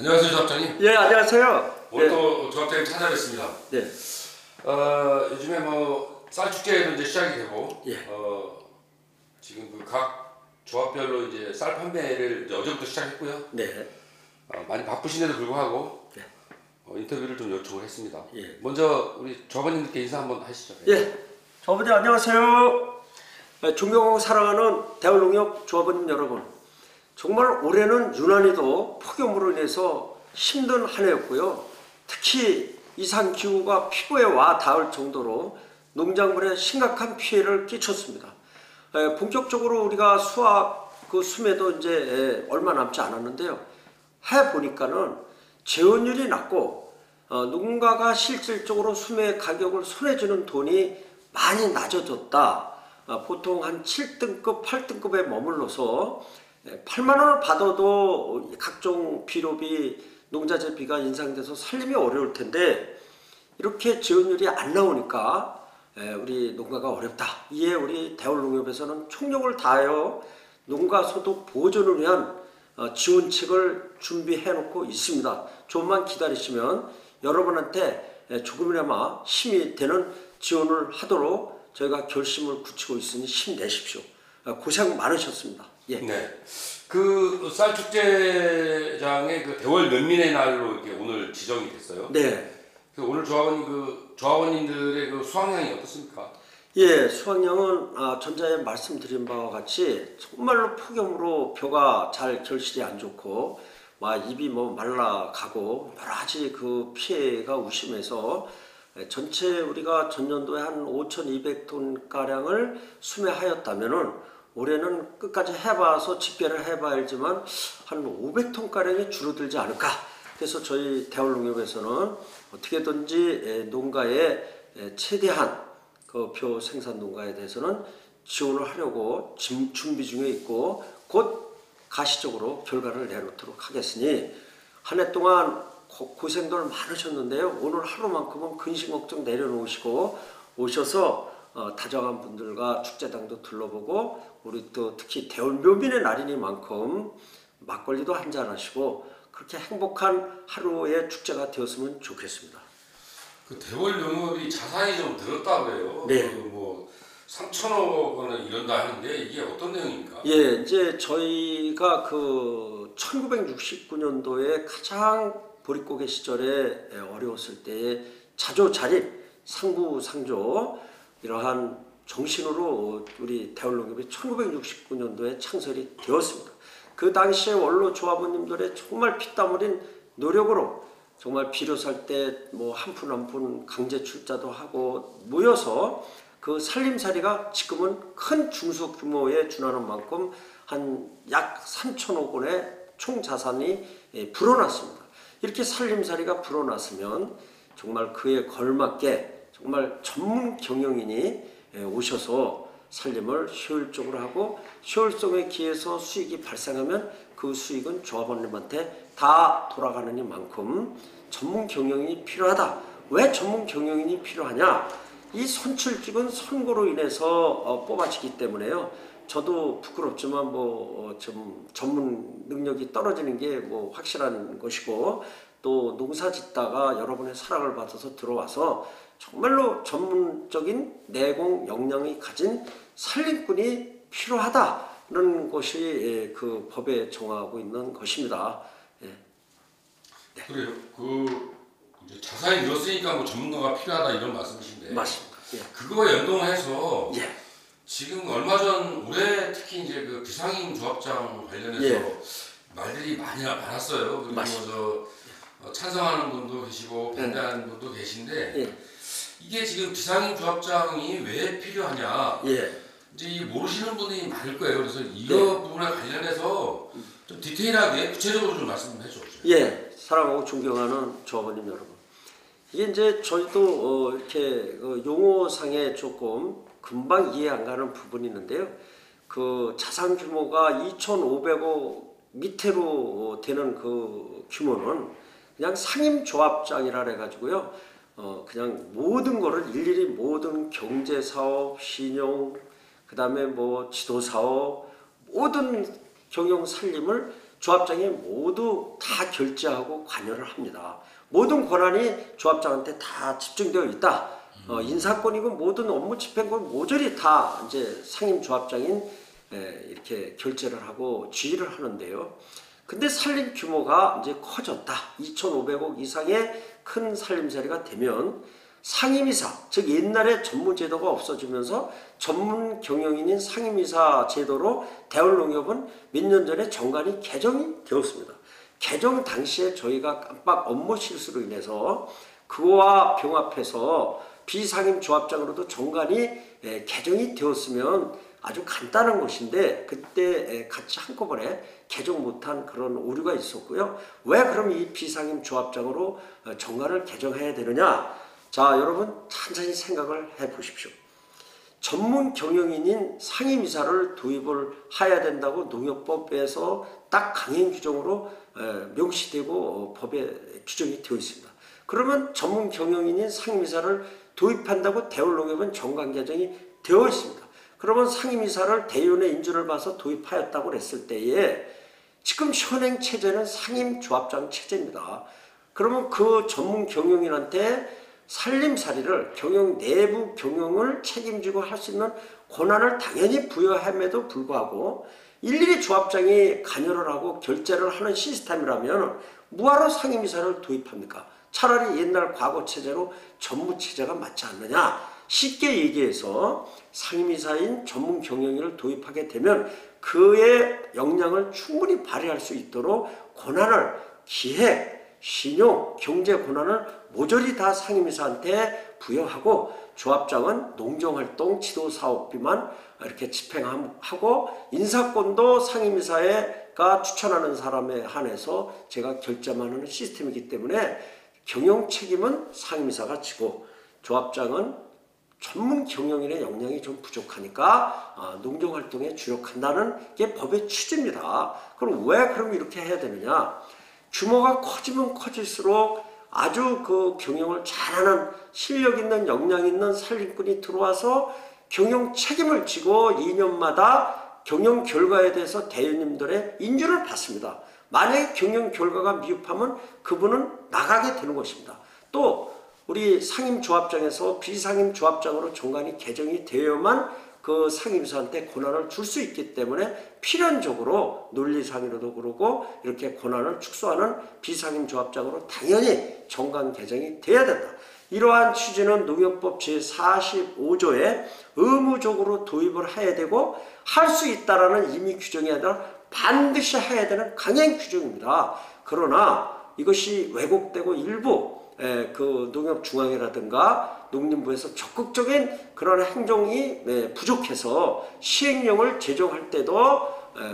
안녕하세요, 조합장님. 예, 안녕하세요. 오늘 예. 또 조합장님 찾아뵙습니다. 네. 요즘에 뭐 쌀축제도 이제 시작이 되고, 예. 지금 그 각 조합별로 이제 쌀 판매를 이제 어제부터 시작했고요. 네. 많이 바쁘신데도 불구하고 네. 인터뷰를 좀 요청을 했습니다. 예. 먼저 우리 조합원님들께 인사 한번 하시죠. 예. 조합원님 안녕하세요. 존경하고 사랑하는 대월농협 조합원님 여러분. 정말 올해는 유난히도 폭염으로 인해서 힘든 한 해였고요. 특히 이상 기후가 피부에 와 닿을 정도로 농작물에 심각한 피해를 끼쳤습니다. 본격적으로 우리가 수확 그 수매도 이제 얼마 남지 않았는데요. 해 보니까는 재원율이 낮고 누군가가 실질적으로 수매 가격을 손에 쥐는 돈이 많이 낮아졌다. 보통 한 7등급, 8등급에 머물러서 8만 원을 받아도 각종 비료비, 농자재비가 인상돼서 살림이 어려울 텐데 이렇게 지원율이 안 나오니까 우리 농가가 어렵다. 이에 우리 대월농협에서는 총력을 다하여 농가 소득 보존을 위한 지원책을 준비해 놓고 있습니다. 조금만 기다리시면 여러분한테 조금이나마 힘이 되는 지원을 하도록 저희가 결심을 굳히고 있으니 힘내십시오. 고생 많으셨습니다. 예. 네. 그 쌀축제장의 그 대월 면민의 날로 이렇게 오늘 지정이 됐어요. 네. 그 오늘 조합원님들의 그 수확량이 어떻습니까? 예, 수확량은 전자에 말씀드린 바와 같이 정말로 폭염으로 벼가 잘 결실이 안 좋고 입이 말라가고 여러 가지 그 피해가 우심해서 전체 우리가 전년도에 한 5,200톤 가량을 수매하였다면은 올해는 끝까지 해봐서 집계를 해봐야 알지만 한 500톤 가량이 줄어들지 않을까. 그래서 저희 대월농협에서는 어떻게든지 농가에 최대한 그 벼 생산 농가에 대해서는 지원을 하려고 준비 중에 있고 곧 가시적으로 결과를 내놓도록 하겠으니 한 해 동안 고생들 많으셨는데요. 오늘 하루만큼은 근심 걱정 내려놓으시고 오셔서 다정한 분들과 축제장도 둘러보고 우리 또 특히 대월묘민의 날이니만큼 막걸리도 한잔 하시고 그렇게 행복한 하루의 축제가 되었으면 좋겠습니다. 그 대월농협이 자산이 좀 늘었다고 해요. 네. 뭐 3천억 원을 이런다 하는데 이게 어떤 내용입니까? 예, 이제 저희가 그 1969년도에 가장 보릿고개 시절에 어려웠을 때에 자조자립, 상부상조 이러한 정신으로 우리 대월농협이 1969년도에 창설이 되었습니다. 그 당시에 원로 조합원님들의 정말 피땀 흘린 노력으로 정말 비료 살 때 뭐 한 푼 한 푼 강제 출자도 하고 모여서 그 살림살이가 지금은 큰 중소규모에 준하는 만큼 한 약 3천억 원의 총 자산이 불어났습니다. 이렇게 살림살이가 불어났으면 정말 그에 걸맞게 정말 전문 경영인이 오셔서 살림을 효율적으로 하고 효율성에 기해서 수익이 발생하면 그 수익은 조합원님한테 다 돌아가는 이만큼 전문 경영인이 필요하다. 왜 전문 경영인이 필요하냐? 이 선출직은 선거로 인해서 뽑아지기 때문에요. 저도 부끄럽지만 좀 전문 능력이 떨어지는 게 확실한 것이고 또 농사 짓다가 여러분의 사랑을 받아서 들어와서 정말로 전문적인 내공 역량이 가진 살림꾼이 필요하다는 것이 그 법에 정하고 있는 것입니다. 예. 네. 그래요. 그 이제 자산이 늘었으니까 뭐 전문가가 필요하다 이런 말씀이신데. 맞습니다. 예. 그거와 연동해서 예. 지금 얼마 전 올해 특히 이제 그 비상임 조합장 관련해서 예. 말들이 많았어요. 그리고 찬성하는 분도 계시고 반대하는 분도 계신데 예. 이게 지금 비상임 조합장이 왜 필요하냐? 예. 이제 모르시는 분이 많을 거예요. 그래서 이거 부분에 관련해서 좀 디테일하게 구체적으로 좀 말씀해 주십시오. 예, 사랑하고 존경하는 조합원님 여러분. 이게 이제 저희도 이렇게 용어상에 조금 금방 이해 안 가는 부분이 있는데요. 그 자산 규모가 2,500억 밑으로 되는 그 규모는 그냥 상임조합장이라 해가지고요. 그냥 모든 거를 일일이 모든 경제사업, 신용, 그 다음에 지도사업, 모든 경영 살림을 조합장이 모두 다 결재하고 관여를 합니다. 모든 권한이 조합장한테 다 집중되어 있다. 인사권이고 모든 업무 집행권 모조리 다 이제 상임 조합장인 이렇게 결재를 하고 지휘를 하는데요. 근데 살림 규모가 이제 커졌다. 2,500억 이상의 큰 살림살이가 되면 상임이사, 즉 옛날에 전무제도가 없어지면서 전문 경영인인 상임이사 제도로 대월농협은 몇 년 전에 정관이 개정이 되었습니다. 개정 당시에 저희가 깜빡 업무 실수로 인해서 그와 병합해서 비상임 조합장으로도 정관이 개정이 되었으면 아주 간단한 것인데 그때 같이 한꺼번에 개정 못한 그런 오류가 있었고요. 왜 그럼 이 비상임 조합장으로 정관을 개정해야 되느냐? 자, 여러분 천천히 생각을 해 보십시오. 전문 경영인인 상임이사를 도입을 해야 된다고 농협법에서 딱 강행 규정으로 명시되고 법에 규정이 되어 있습니다. 그러면 전문 경영인인 상임이사를 도입한다고 대월농협은 정관 개정이 되어 있습니다. 그러면 상임이사를 대의원의 인준을 봐서 도입하였다고 했을 때에 지금 현행 체제는 상임조합장 체제입니다. 그러면 그 전문 경영인한테 살림살이를 경영 내부 경영을 책임지고 할 수 있는 권한을 당연히 부여함에도 불구하고 일일이 조합장이 관여를 하고 결재를 하는 시스템이라면 뭐하러 상임이사를 도입합니까? 차라리 옛날 과거 체제로 전무체제가 맞지 않느냐? 쉽게 얘기해서 상임이사인 전문 경영인을 도입하게 되면 그의 역량을 충분히 발휘할 수 있도록 권한을 기획, 신용, 경제 권한을 모조리 다 상임이사한테 부여하고 조합장은 농정활동, 지도사업비만 이렇게 집행하고 인사권도 상임이사가 추천하는 사람에 한해서 제가 결재만 하는 시스템이기 때문에 경영 책임은 상임이사가 지고 조합장은 전문 경영인의 역량이 좀 부족하니까 농정활동에 주력한다는 게 법의 취지입니다. 그럼 왜 그럼 이렇게 해야 되느냐? 규모가 커지면 커질수록 아주 그 경영을 잘하는 실력 있는 역량 있는 살림꾼이 들어와서 경영 책임을 지고 2년마다 경영 결과에 대해서 대의원님들의 인준을 받습니다. 만약에 경영 결과가 미흡하면 그분은 나가게 되는 것입니다. 또 우리 상임조합장에서 비상임조합장으로 정관이 개정이 되어야만 그 상임사한테 권한을 줄 수 있기 때문에 필연적으로 논리상으로도 그러고 이렇게 권한을 축소하는 비상임조합장으로 당연히 정관 개정이 돼야 된다. 이러한 취지는 농협법 제45조에 의무적으로 도입을 해야 되고 할 수 있다라는 임의 규정이 아니라 반드시 해야 되는 강행 규정입니다. 그러나 이것이 왜곡되고 일부 그 농협중앙회라든가 농림부에서 적극적인 그런 행정이 부족해서 시행령을 제정할 때도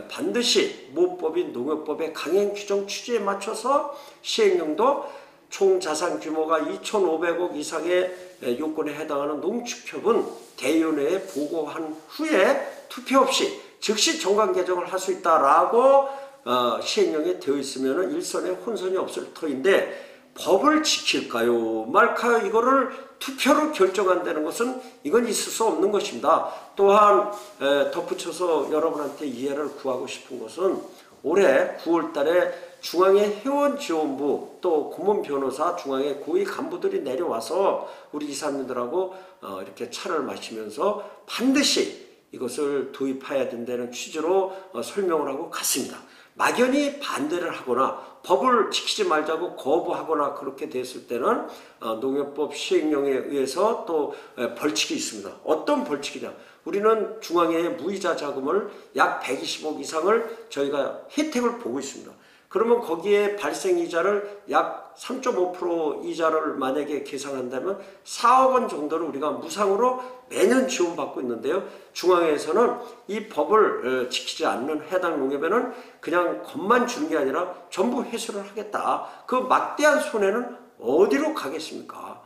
반드시 모법인 농협법의 강행 규정 취지에 맞춰서 시행령도 총 자산 규모가 2,500억 이상의 요건에 해당하는 농축협은 대의원회에 보고한 후에 투표 없이 즉시 정관 개정을 할 수 있다라고 시행령에 되어 있으면 일선에 혼선이 없을 터인데 법을 지킬까요? 말까요? 이거를 투표로 결정한다는 것은 이건 있을 수 없는 것입니다. 또한 덧붙여서 여러분한테 이해를 구하고 싶은 것은 올해 9월 달에 중앙의 회원지원부 또 고문 변호사 중앙의 고위 간부들이 내려와서 우리 이사님들하고 이렇게 차를 마시면서 반드시 이것을 도입해야 된다는 취지로 설명을 하고 갔습니다. 막연히 반대를 하거나 법을 지키지 말자고 거부하거나 그렇게 됐을 때는 농협법 시행령에 의해서 또 벌칙이 있습니다. 어떤 벌칙이냐? 우리는 중앙회의 무이자 자금을 약 120억 이상을 저희가 혜택을 보고 있습니다. 그러면 거기에 발생이자를 약 3.5% 이자를 만약에 계산한다면 4억 원 정도를 우리가 무상으로 매년 지원받고 있는데요. 중앙회에서는 이 법을 지키지 않는 해당 농협에는 그냥 것만 주는 게 아니라 전부 회수를 하겠다. 그 막대한 손해는 어디로 가겠습니까?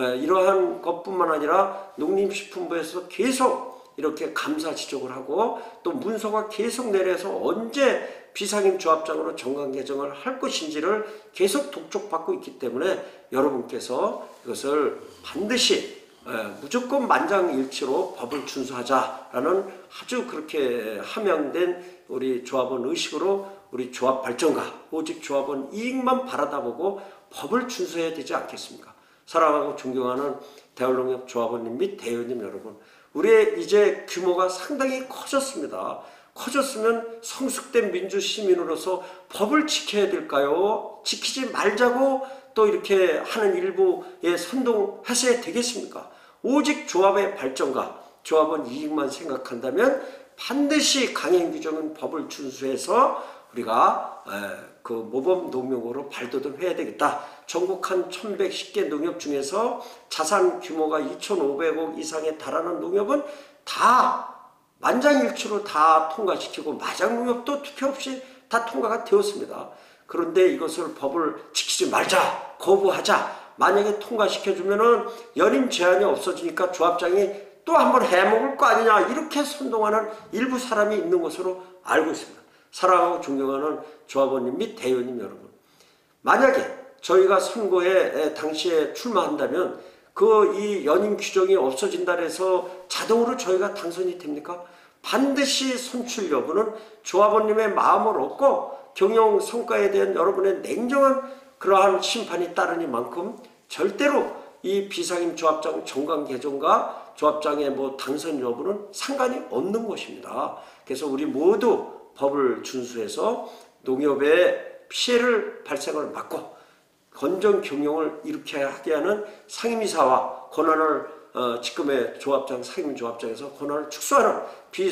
이러한 것뿐만 아니라 농림식품부에서 계속 이렇게 감사 지적을 하고 또 문서가 계속 내려서 언제 비상임 조합장으로 정관 개정을 할 것인지를 계속 독촉받고 있기 때문에 여러분께서 이것을 반드시 무조건 만장일치로 법을 준수하자라는 아주 그렇게 함양된 우리 조합원 의식으로 우리 조합 발전가, 오직 조합원 이익만 바라다보고 법을 준수해야 되지 않겠습니까? 사랑하고 존경하는 대월농협 조합원님 및 대의원님 여러분, 우리의 이제 규모가 상당히 커졌습니다. 커졌으면 성숙된 민주시민으로서 법을 지켜야 될까요? 지키지 말자고 또 이렇게 하는 일부에 선동하셔야 되겠습니까? 오직 조합의 발전과 조합원 이익만 생각한다면 반드시 강행 규정은 법을 준수해서 우리가 그 모범 농명으로 발돋움해야 되겠다. 전국 한 1110개 농협 중에서 자산 규모가 2,500억 이상에 달하는 농협은 다 만장일치로 다 통과시키고 마장농협도 투표 없이 다 통과가 되었습니다. 그런데 이것을 법을 지키지 말자, 거부하자. 만약에 통과시켜주면은 연임 제한이 없어지니까 조합장이 또 한번 해먹을 거 아니냐, 이렇게 선동하는 일부 사람이 있는 것으로 알고 있습니다. 사랑하고 존경하는 조합원님 및 대의원님 여러분, 만약에 저희가 선거에 당시에 출마한다면 그 이 연임 규정이 없어진다 해서 자동으로 저희가 당선이 됩니까? 반드시 선출 여부는 조합원님의 마음을 얻고 경영 성과에 대한 여러분의 냉정한 그러한 심판이 따르니만큼 절대로 이 비상임 조합장 정관 개정과 조합장의 당선 여부는 상관이 없는 것입니다. 그래서 우리 모두 법을 준수해서 농협의 피해를 발생을 막고 건전 경영을 이렇게 하게 하는 상임이사와 권한을 지금의 조합장, 상임조합장에서 권한을 축소하는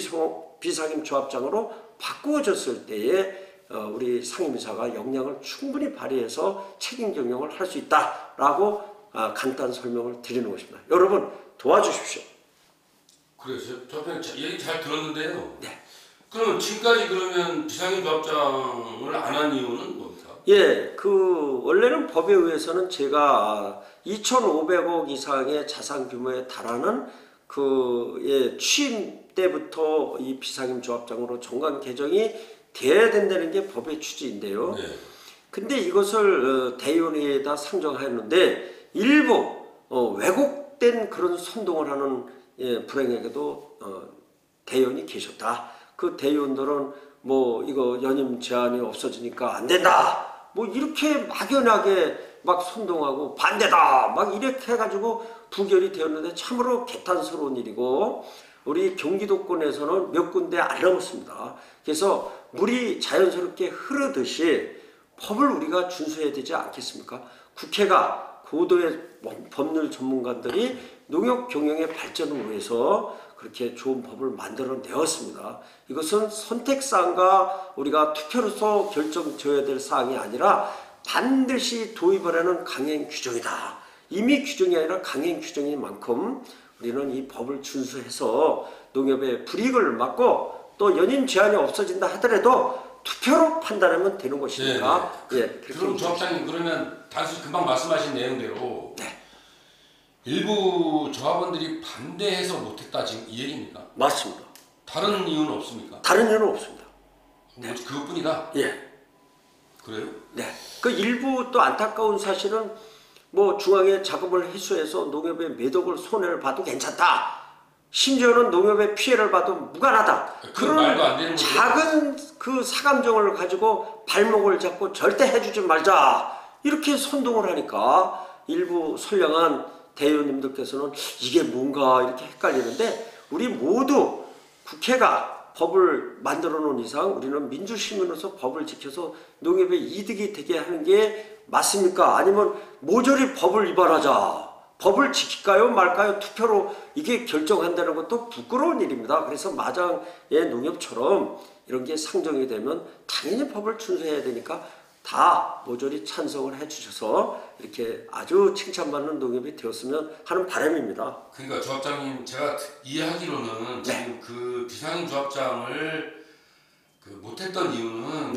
비상임 조합장으로 바꾸어졌을 때에 우리 상임이사가 역량을 충분히 발휘해서 책임 경영을 할 수 있다라고 간단 설명을 드리는 것입니다. 여러분 도와주십시오. 그래서 저 얘기 잘 들었는데요. 네. 그럼 지금까지 그러면 비상임 조합장을 안 한 이유는 뭡니까? 예, 원래는 법에 의해서는 제가 2,500억 이상의 자산 규모에 달하는 취임 때부터 이 비상임 조합장으로 정관 개정이 돼야 된다는 게 법의 취지인데요. 네. 근데 이것을 대의원회에다 상정하였는데 일부 왜곡된 그런 선동을 하는 불행에게도 대의원이 계셨다. 그 대의원들은 이거 연임 제한이 없어지니까 안 된다. 이렇게 막연하게 막 선동하고 반대다. 막 이렇게 해가지고 부결이 되었는데 참으로 개탄스러운 일이고 우리 경기도권에서는 몇 군데 안 넘었습니다. 그래서 물이 자연스럽게 흐르듯이 법을 우리가 준수해야 되지 않겠습니까? 국회가 고도의 법률 전문가들이 농협 경영의 발전을 위해서 그렇게 좋은 법을 만들어내었습니다. 이것은 선택사항과 우리가 투표로서 결정져야 될 사항이 아니라 반드시 도입을 하는 강행 규정이다. 이미 규정이 아니라 강행 규정인 만큼 우리는 이 법을 준수해서 농협의 불이익을 막고 또 연임 제한이 없어진다 하더라도 투표로 판단하면 되는 것이니까. 네. 예, 그럼 조합장님 그러면 단순히 금방 말씀하신 내용대로 네. 일부 조합원들이 반대해서 못했다 지금 이 얘기입니까? 맞습니다. 다른 이유는 없습니까? 다른 이유는 없습니다. 네. 그것뿐이다? 예. 그래요? 네. 그 일부 또 안타까운 사실은 중앙에 자금을 회수해서 농협의 매덕을 손해를 봐도 괜찮다. 심지어는 농협의 피해를 봐도 무관하다. 그런 말도 안 되는 작은 그 사감정을 가지고 발목을 잡고 절대 해주지 말자. 이렇게 선동을 하니까 일부 선량한 대의원님들께서는 이게 뭔가 이렇게 헷갈리는데 우리 모두 국회가 법을 만들어 놓은 이상 우리는 민주시민으로서 법을 지켜서 농협의 이득이 되게 하는 게 맞습니까? 아니면 모조리 법을 위반하자. 법을 지킬까요 말까요 투표로 이게 결정한다는 것도 부끄러운 일입니다. 그래서 마장의 농협처럼 이런 게 상정이 되면 당연히 법을 준수해야 되니까 다 모조리 찬성을 해주셔서 이렇게 아주 칭찬받는 농협이 되었으면 하는 바람입니다. 그러니까 조합장님 제가 이해하기로는 지금 그 비상임 조합장을 못했던 이유는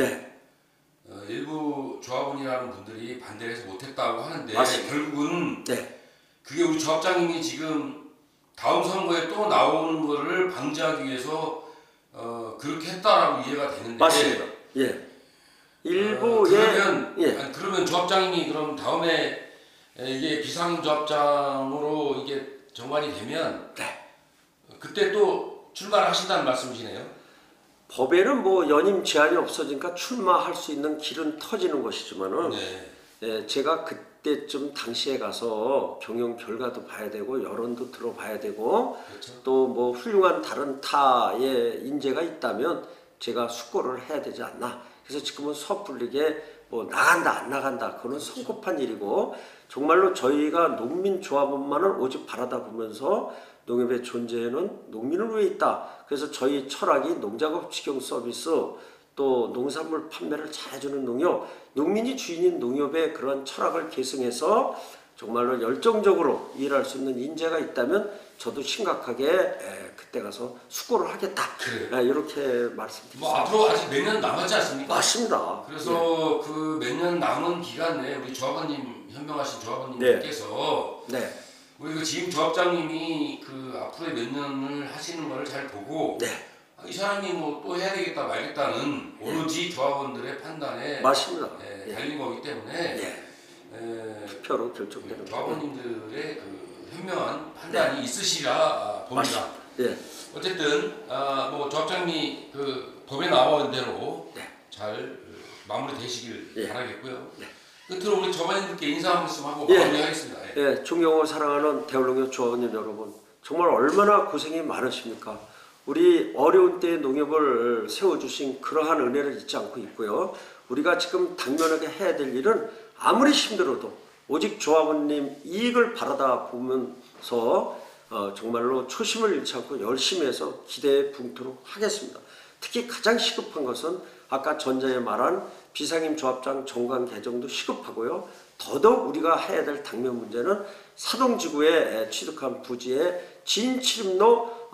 일부 조합원이라는 분들이 반대를 해서 못했다고 하는데 맞습니다. 결국은 그게 우리 조합장님이 지금 다음 선거에 또 나오는 거를 방지하기 위해서 그렇게 했다라고 이해가 되는데 맞습니다. 그러면 조합장님이 그럼 다음에 이게 비상임 조합장으로 이게 정관이 되면 그때 또 출마를 하신다는 말씀이시네요. 법에는 뭐 연임 제한이 없어지니까 출마할 수 있는 길은 터지는 것이지만은 네. 예, 제가 그때쯤 당시에 가서 경영 결과도 봐야 되고 여론도 들어봐야 되고 그렇죠. 또 뭐 훌륭한 다른 타의 인재가 있다면 제가 숙고를 해야 되지 않나. 그래서 지금은 섣불리게 뭐 나간다 안 나간다 그거는 성급한 일이고 정말로 저희가 농민조합원만을 오직 바라다 보면서 농협의 존재에는 농민은 왜 있다. 그래서 저희 철학이 농작업 직영 서비스 또 농산물 판매를 잘해주는 농협, 농민이 주인인 농협의 그런 철학을 계승해서 정말로 열정적으로 일할 수 있는 인재가 있다면 저도 심각하게 그때 가서 숙고를 하겠다. 그래요. 이렇게 말씀드립니다. 뭐 앞으로 아직 몇 년 남았지 않습니까? 맞습니다. 그래서 그 몇 년 남은 기간 내에 우리 조합원님 현명하신 조합원님께서 네. 우리 그 지금 조합장님이 그 앞으로의 몇 년을 하시는 거를 잘 보고 네. 이 사람이 뭐 또 해야 되겠다 말겠다는 오로지 조합원들의 판단에 맞습니다. 달린 거기 때문에 투표로 결정되는 조합원님들의 그 현명한 판단이 있으시라 봅니다. 예. 어쨌든 뭐 조합장님이 그 법에 나온 대로 네. 잘 마무리되시길 바라겠고요. 네. 끝으로 우리 조합원님들께 인사 한 말씀 하고 예. 마무리하겠습니다. 예, 존경하고 사랑하는 대울농협 조합원님 여러분, 정말 얼마나 고생이 많으십니까? 우리 어려운 때에 농협을 세워주신 그러한 은혜를 잊지 않고 있고요. 우리가 지금 당면하게 해야 될 일은 아무리 힘들어도 오직 조합원님 이익을 바라다 보면서 정말로 초심을 잃지 않고 열심히 해서 기대에 붕토록 하겠습니다. 특히 가장 시급한 것은 아까 전자에 말한 비상임 조합장 정관 개정도 시급하고요. 더더욱 우리가 해야 될 당면 문제는 사동지구에 취득한 부지의 진출입로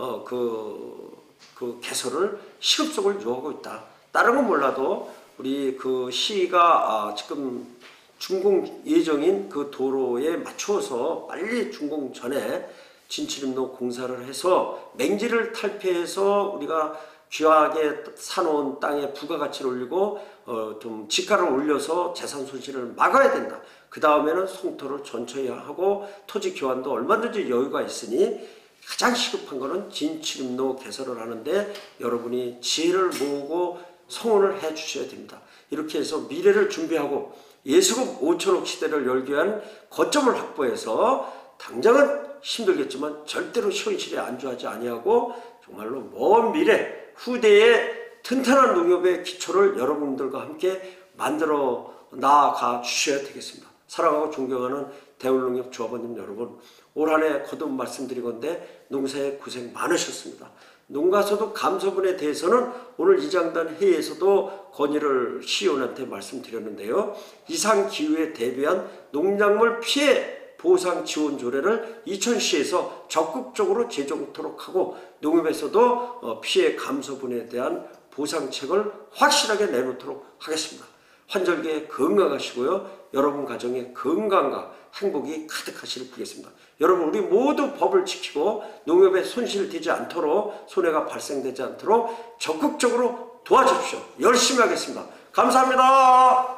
그 개설을 시급속을 요하고 있다. 다른 건 몰라도 우리 그 시가 지금 준공 예정인 그 도로에 맞추어서 빨리 준공 전에 진출입로 공사를 해서 맹지를 탈피해서 우리가 귀하게 사놓은 땅에 부가가치를 올리고 좀 지가를 올려서 재산 손실을 막아야 된다. 그 다음에는 송토를 전처히 하고 토지 교환도 얼마든지 여유가 있으니 가장 시급한 것은 진출입로 개설을 하는데 여러분이 지혜를 모으고 성원을 해 주셔야 됩니다. 이렇게 해서 미래를 준비하고 예수급 5천억 시대를 열기 위한 거점을 확보해서 당장은 힘들겠지만 절대로 현실에 안주하지 아니하고 정말로 먼 미래 후대의 튼튼한 농협의 기초를 여러분들과 함께 만들어 나아가 주셔야 되겠습니다. 사랑하고 존경하는 대울농협 조합원님 여러분, 올 한 해 거듭 말씀드리건대 농사에 고생 많으셨습니다. 농가소득 감소분에 대해서는 오늘 이장단 회의에서도 건의를 시의원한테 말씀드렸는데요. 이상기후에 대비한 농작물 피해 보상 지원 조례를 이천시에서 적극적으로 제정토록 하고 농협에서도 피해 감소분에 대한 보상책을 확실하게 내놓도록 하겠습니다. 환절기에 건강하시고요. 여러분 가정에 건강과 행복이 가득하시길 빌겠습니다. 여러분 우리 모두 법을 지키고 농협에 손실되지 않도록 손해가 발생되지 않도록 적극적으로 도와주십시오. 열심히 하겠습니다. 감사합니다.